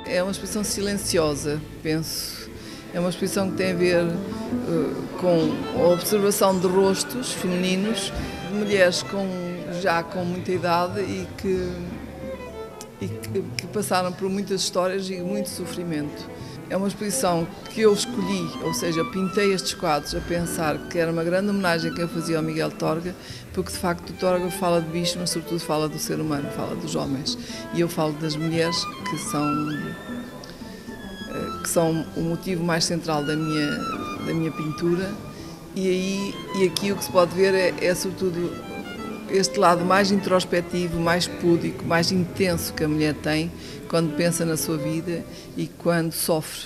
é uma exposição silenciosa, penso. É uma exposição que tem a ver com a observação de rostos femininos, de mulheres já com muita idade e que passaram por muitas histórias e muito sofrimento. É uma exposição que eu escolhi, ou seja, pintei estes quadros a pensar que era uma grande homenagem que eu fazia ao Miguel Torga, porque de facto o Torga fala de bichos, mas sobretudo fala do ser humano, fala dos homens. E eu falo das mulheres que são o motivo mais central da minha pintura. E aqui o que se pode ver é sobretudo este lado mais introspectivo, mais púdico, mais intenso que a mulher tem quando pensa na sua vida e quando sofre.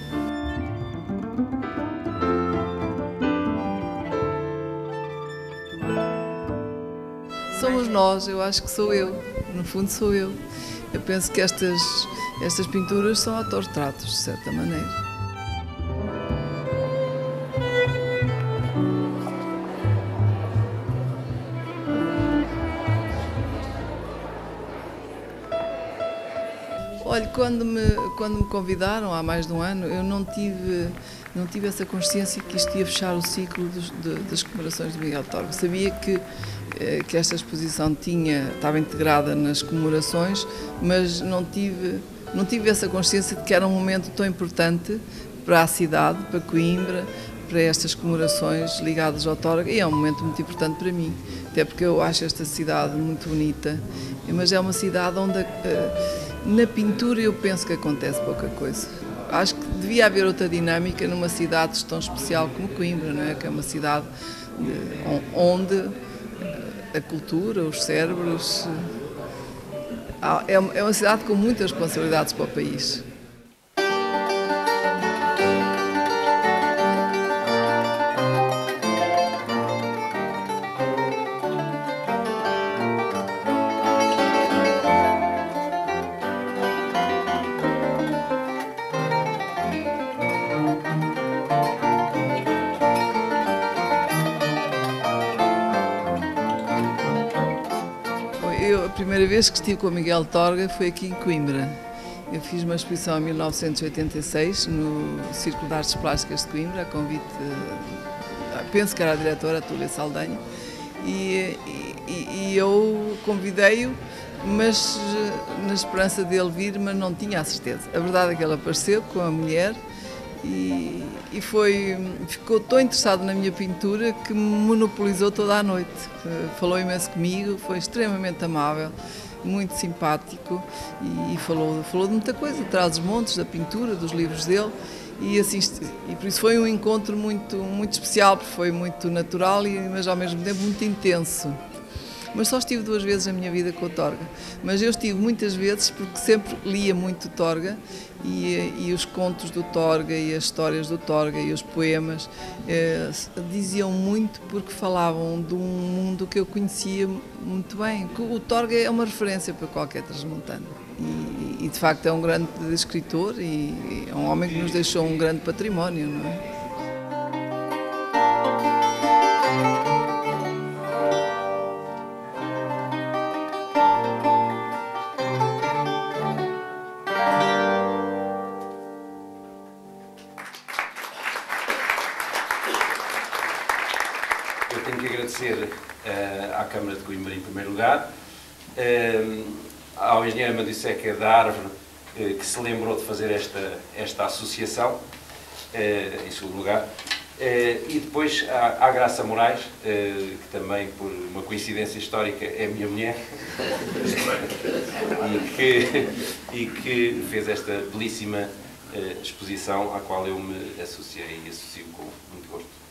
Somos nós, eu acho que sou eu, no fundo sou eu. Eu penso que estas pinturas são autorretratos, de certa maneira. Olha, quando me convidaram há mais de um ano, eu não tive essa consciência que isto ia fechar o ciclo das comemorações de Miguel Torga. Sabia que esta exposição estava integrada nas comemorações, mas não tive essa consciência de que era um momento tão importante para a cidade, para Coimbra, para estas comemorações ligadas ao Torga, e é um momento muito importante para mim, até porque eu acho esta cidade muito bonita, mas é uma cidade onde na pintura eu penso que acontece pouca coisa. Acho que devia haver outra dinâmica numa cidade tão especial como Coimbra, não é? Que é uma cidade onde a cultura, os cérebros... É uma cidade com muitas responsabilidades para o país. A primeira vez que estive com o Miguel Torga foi aqui em Coimbra. Eu fiz uma exposição em 1986 no Círculo de Artes Plásticas de Coimbra, a convite, penso que era a diretora, a Túlia Saldanha, e eu convidei-o, mas na esperança dele vir, mas não tinha a certeza. A verdade é que ele apareceu com a mulher e ficou tão interessado na minha pintura que me monopolizou toda a noite. Falou imenso comigo, foi extremamente amável, muito simpático e falou de muita coisa, traz os montes da pintura, dos livros dele e por isso foi um encontro muito especial, porque foi muito natural, mas ao mesmo tempo muito intenso. Mas só estive 2 vezes na minha vida com o Torga. Mas eu estive muitas vezes porque sempre lia muito o Torga e os contos do Torga e as histórias do Torga e os poemas diziam muito porque falavam de um mundo que eu conhecia muito bem. O Torga é uma referência para qualquer transmontano e de facto é um grande escritor e é um homem que nos deixou um grande património, não é? Eu tenho que agradecer à Câmara de Coimbra, em primeiro lugar, ao engenheiro Amadeu Seca da Árvore, que se lembrou de fazer esta associação, em segundo lugar, e depois à Graça Moraes, que também, por uma coincidência histórica, é minha mulher, e que fez esta belíssima exposição à qual eu me associei e associo com muito gosto.